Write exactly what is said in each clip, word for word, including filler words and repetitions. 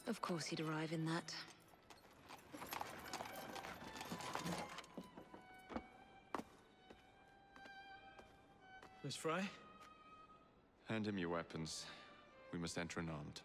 Of course he'd arrive in that. Miss Frey? Hand him your weapons. We must enter unarmed.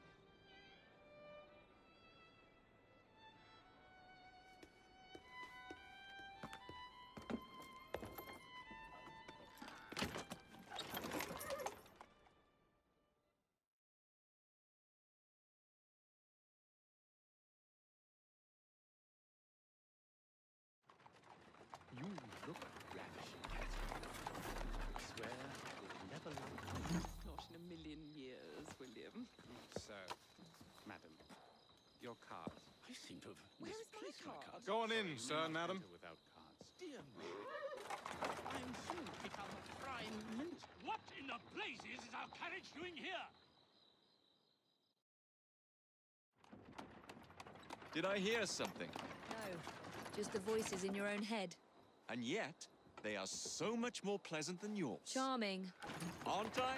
You look ravishing, Cat. I swear you'll never look. Not in a million years, William. So, madam, your cards. I seem to have Where is my misplaced my card? cards. Go on Sorry, in, you sir, may not madam. enter without cards. Dear me. I'm soon to become a prime minister. What in the blazes is our carriage doing here? Did I hear something? No, just the voices in your own head. And yet, they are so much more pleasant than yours. Charming. Aren't I?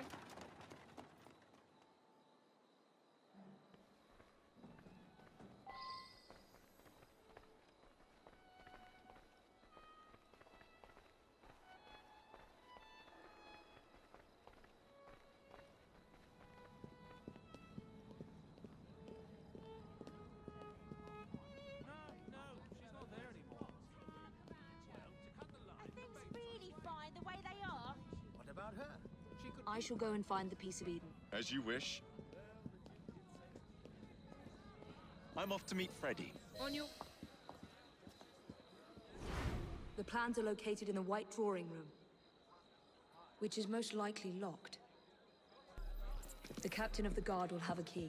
I shall go and find the Piece of Eden. As you wish. I'm off to meet Freddy. On your... The plans are located in the White Drawing Room, which is most likely locked. The captain of the guard will have a key.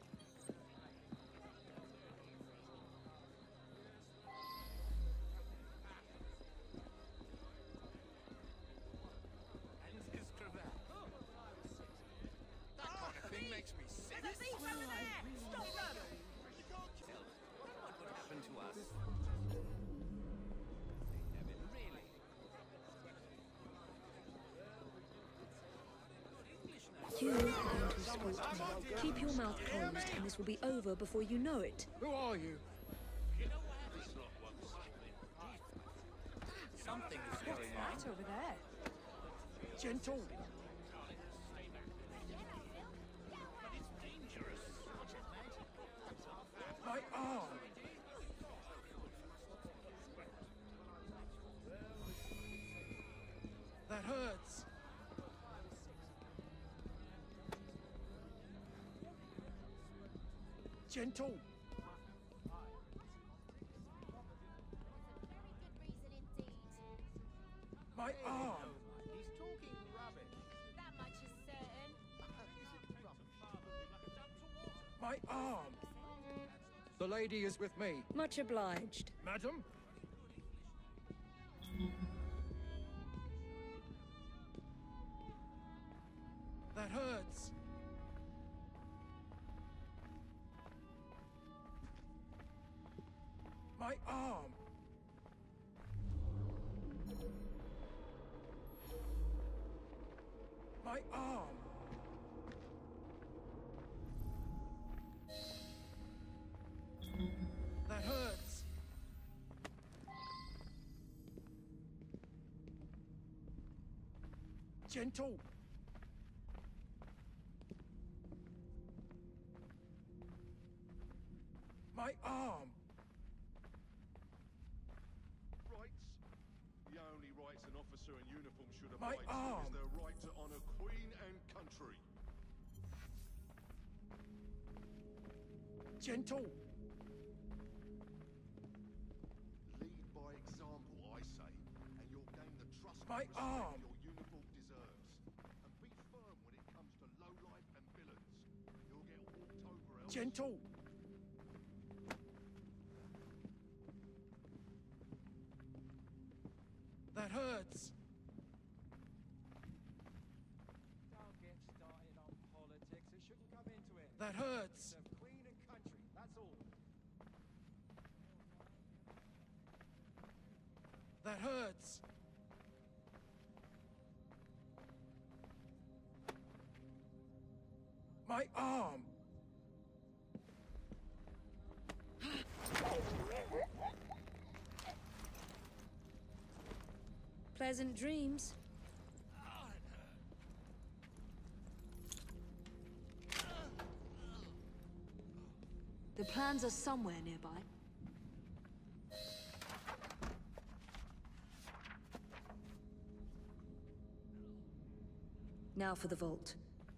You are going to escort me. Keep your mouth closed, and this will be over before you know it. Who are you? Something is going on. Right over there. Gentle. My arm. That hurts. Gentle. My arm. He's talking rubbish. That much is certain. My arm. The lady is with me. Much obliged. Madam? That hurts. My arm. My arm. That hurts. Gentle. My arm. Rights? The only rights an officer in uniform should My abide to arm. is their right to honor Queen and country. Gentle. Lead by example, I say, and you'll gain the trust My and respect arm. your uniform deserves. And be firm when it comes to lowlife and villains. You'll get walked over else. Gentle. That hurts. Don't get started on politics. It shouldn't come into it. That hurts. Serve Queen and country. That's all. That hurts. My arm. Pleasant dreams. The plans are somewhere nearby. Now for the vault.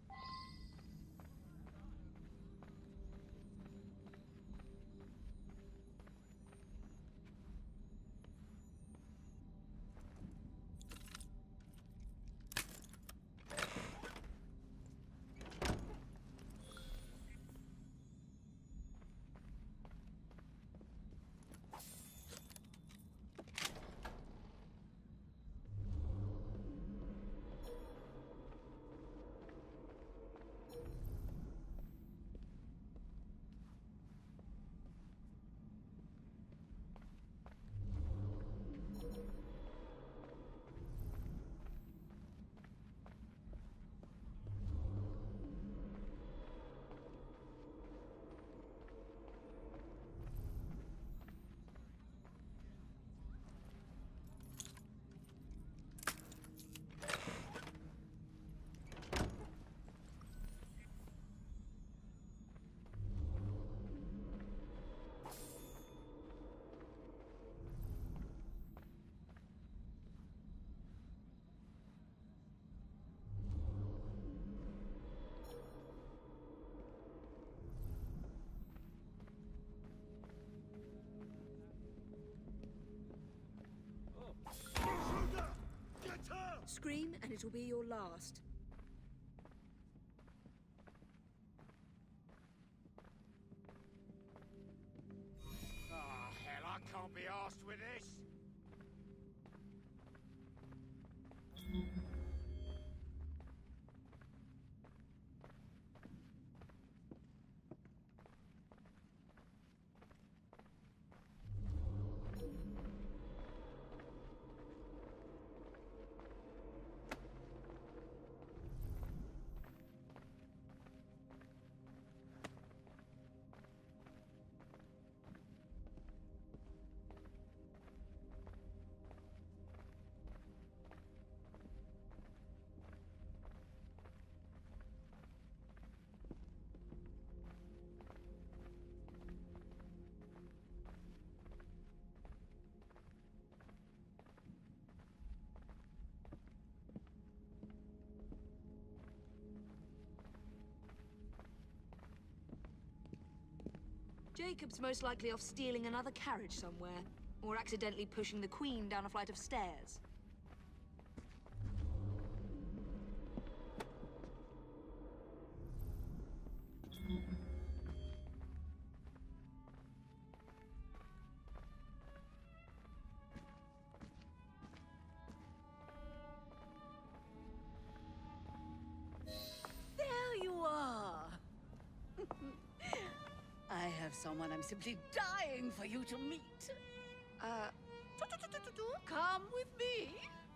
Scream, and it'll be your last. Ah, hell, I can't be arsed with this. Jacob's most likely off stealing another carriage somewhere, or accidentally pushing the Queen down a flight of stairs. There you are! I have someone I'm simply dying for you to meet. Uh, come with me.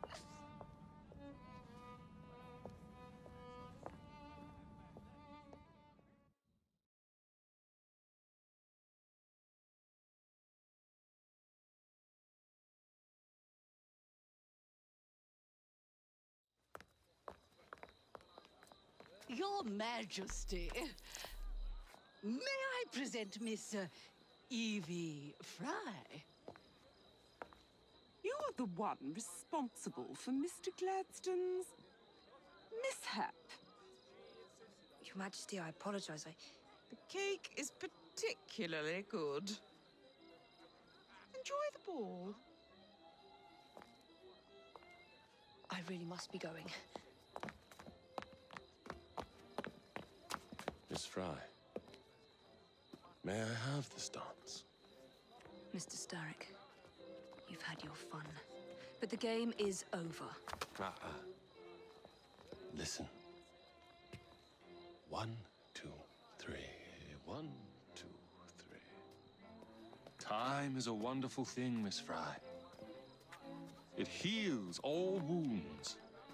Your Majesty, may I present Miss uh, Evie Fry? You're the one responsible for Mister Gladstone's mishap. Your Majesty, I apologize. I... The cake is particularly good. Enjoy the ball. I really must be going. Miss Fry, may I have this dance? Mister Starrick, you've had your fun. But the game is over. Uh-uh. Listen. One, two, three. One, two, three. Time is a wonderful thing, Miss Fry. It heals all wounds.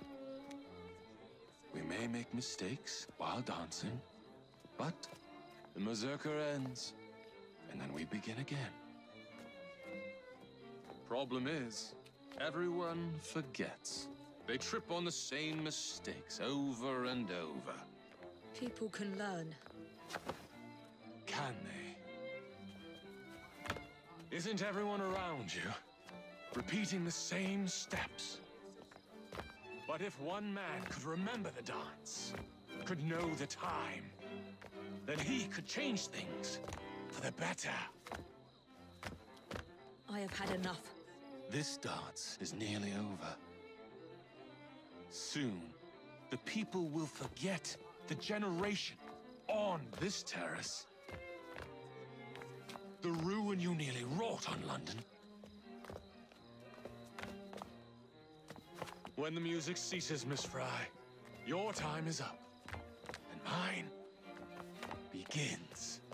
We may make mistakes while dancing, but the Berserker ends, and then we begin again. Problem is, Everyone forgets. They trip on the same mistakes over and over. People can learn. Can they? Isn't everyone around you repeating the same steps? But if one man could remember the dance, could know the time, then he could change things for the better. I have had enough. This dance is nearly over. Soon, the people will forget the generation on this terrace. The ruin you nearly wrought on London. When the music ceases, Miss Fry, your time is up, and mine begins.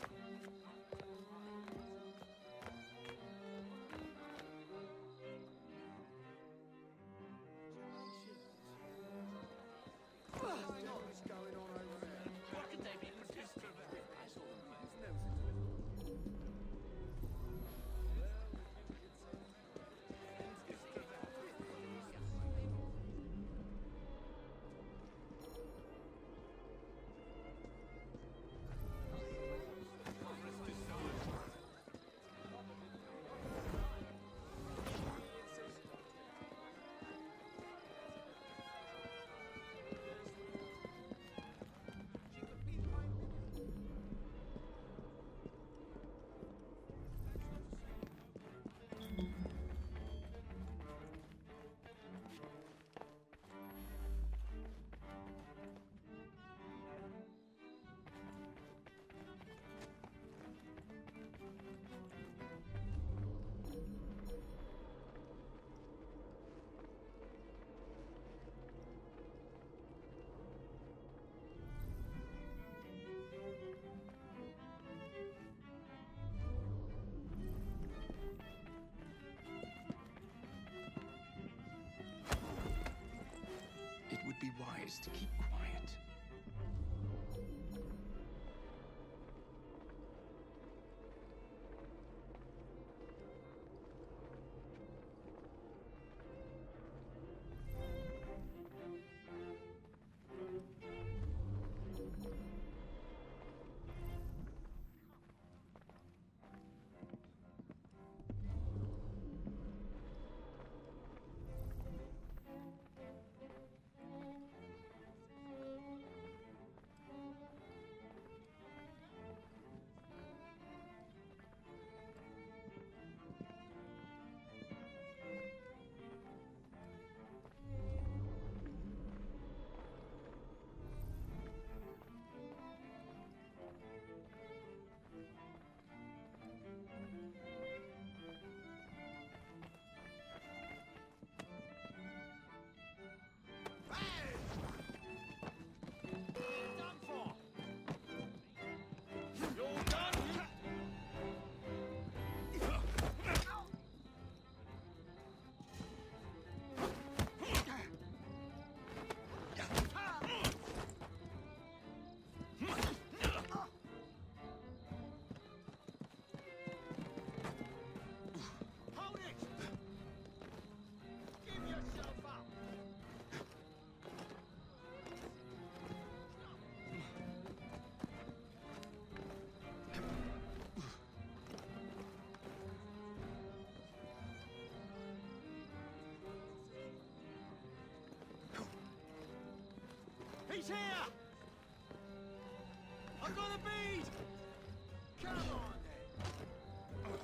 Be wise to keep quiet. He's here! I've got a bead! Come on then!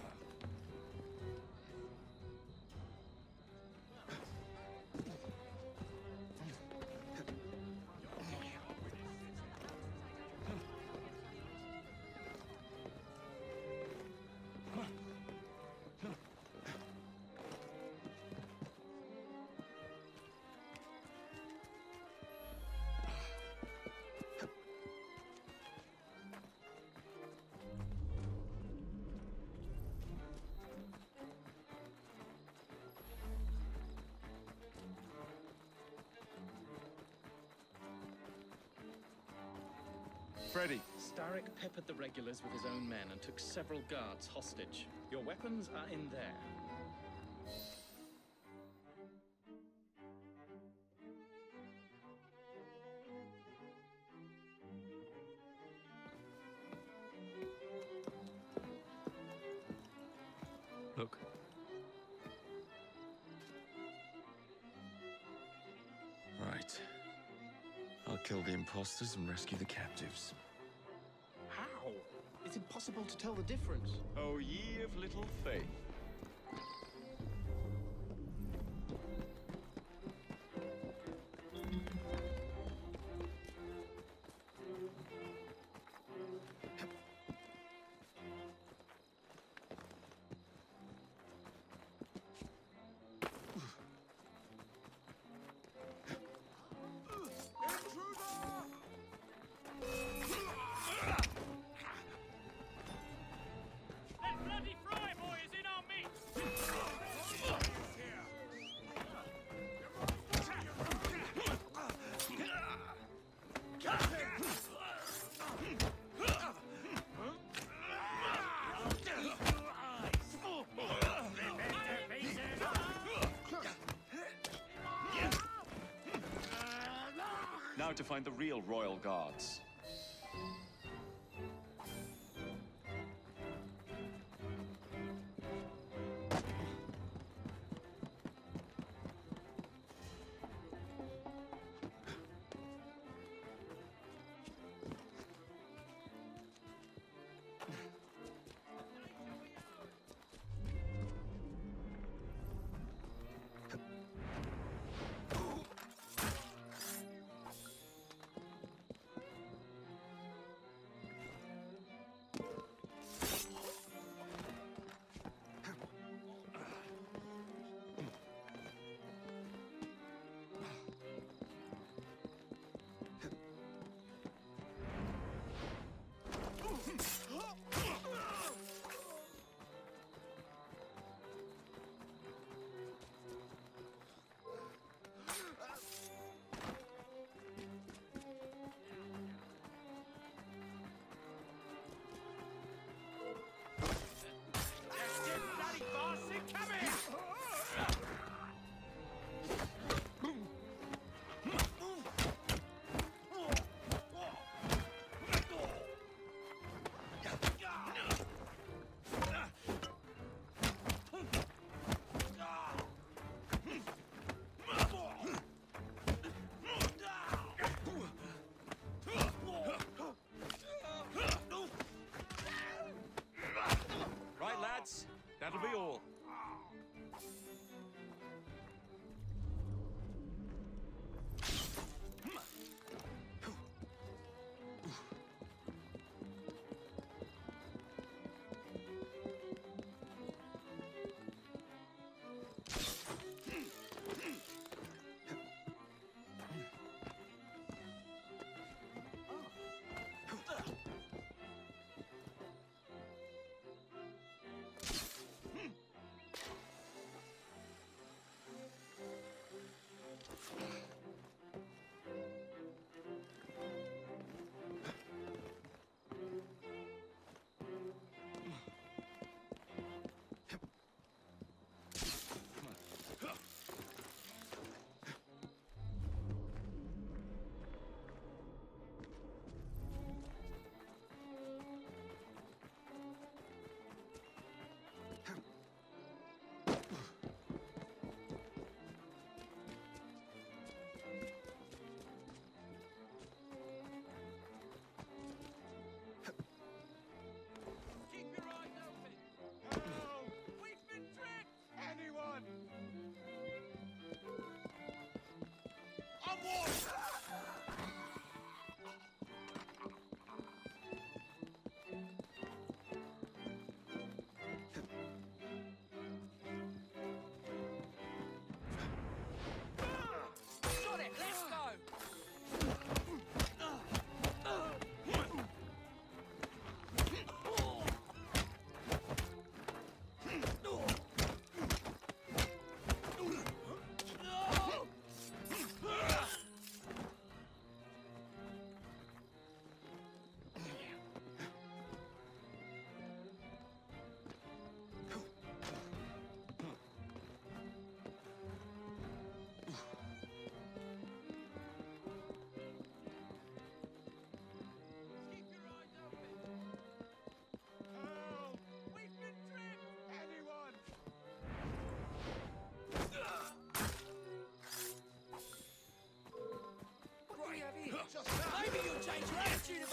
Freddy. Starrick peppered the regulars with his own men and took several guards hostage. Your weapons are in there. Kill the imposters and rescue the captives. How? It's impossible to tell the difference. Oh, ye of little faith. That bloody fry boy is in our midst! Now to find the real royal guards.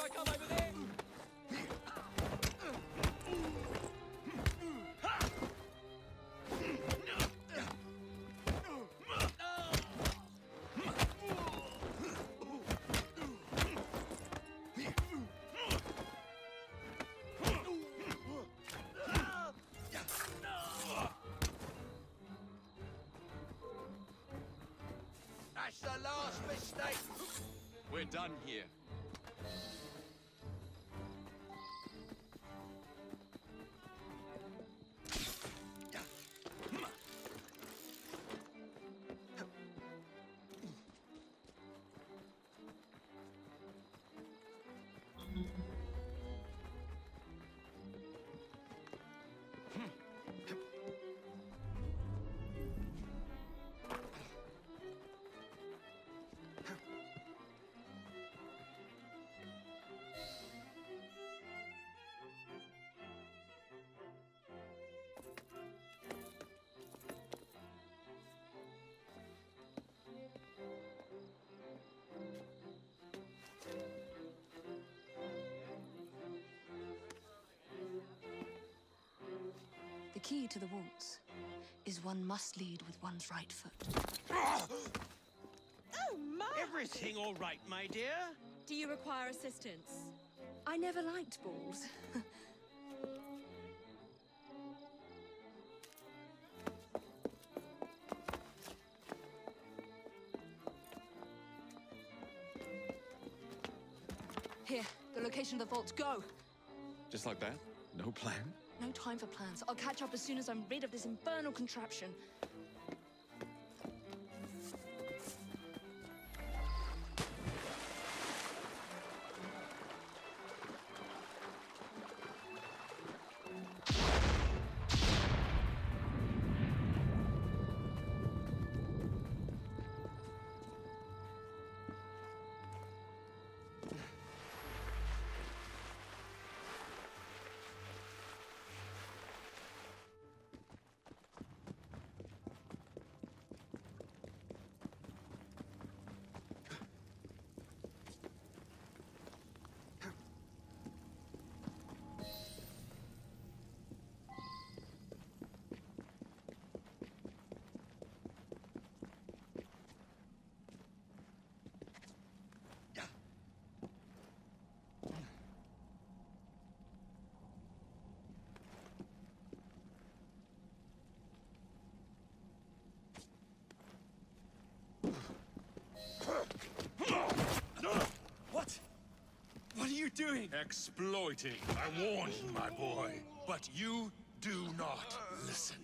I come over there? That's the last mistake. We're done here. The key to the vaults is one must lead with one's right foot. Oh, my! Everything all right, my dear? Do you require assistance? I never liked balls. Here, the location of the vaults. Go! Just like that? No plan? No time for plans. I'll catch up as soon as I'm rid of this infernal contraption. What? What are you doing? Exploiting. I warned you, my boy. But you do not listen.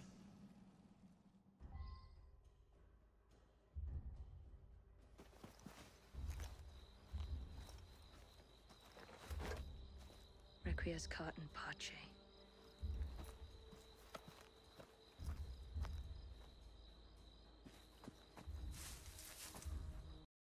Requiescat in pace.